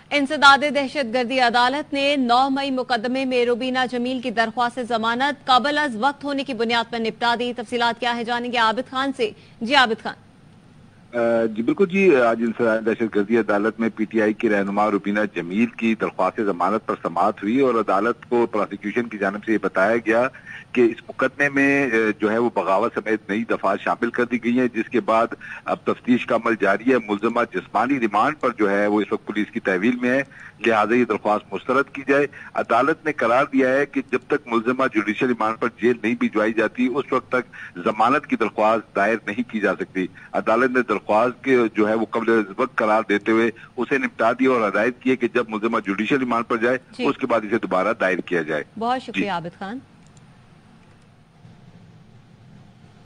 इंसदादे दहशतगर्दी अदालत ने 9 मई मुकदमे में रुबीना जमील की दरख्वास्त जमानत कबल अज वक्त होने की बुनियाद पर निपटा दी। तफसीलात क्या है जानेंगे आबिद खान से। जी आबिद खान। जी बिल्कुल जी, आज इंसदादे दहशतगर्दी अदालत में पीटीआई की रहनुमा रुबीना जमील की दरख्वास्त जमानत पर समाअत हुई और अदालत को प्रोसिक्यूशन की जानिब से ये बताया गया कि इस मुकदमे में जो है वो बगावत समेत नई दफात शामिल कर दी गई है, जिसके बाद अब तफ्तीश का अमल जारी है। मुल्ज़मा जिस्मानी रिमांड पर जो है वो इस वक्त पुलिस की तहवील में है, लिहाजा ये दरख्वास्त मुस्तरद की जाए। अदालत ने करार दिया है कि जब तक मुल्ज़मा जुडिशल रिमांड पर जेल नहीं भिजवाई जाती उस वक्त तक जमानत की दरख्वास्त दायर नहीं की जा सकती। अदालत ने दरख्वास्त के जो है वो कबल वक्त करार देते हुए उसे निपटा दिया और हदायत की है कि जब मुल्ज़मा जुडिशल रिमांड पर जाए उसके बाद इसे दोबारा दायर किया जाए। बहुत शुक्रिया आबिद खान।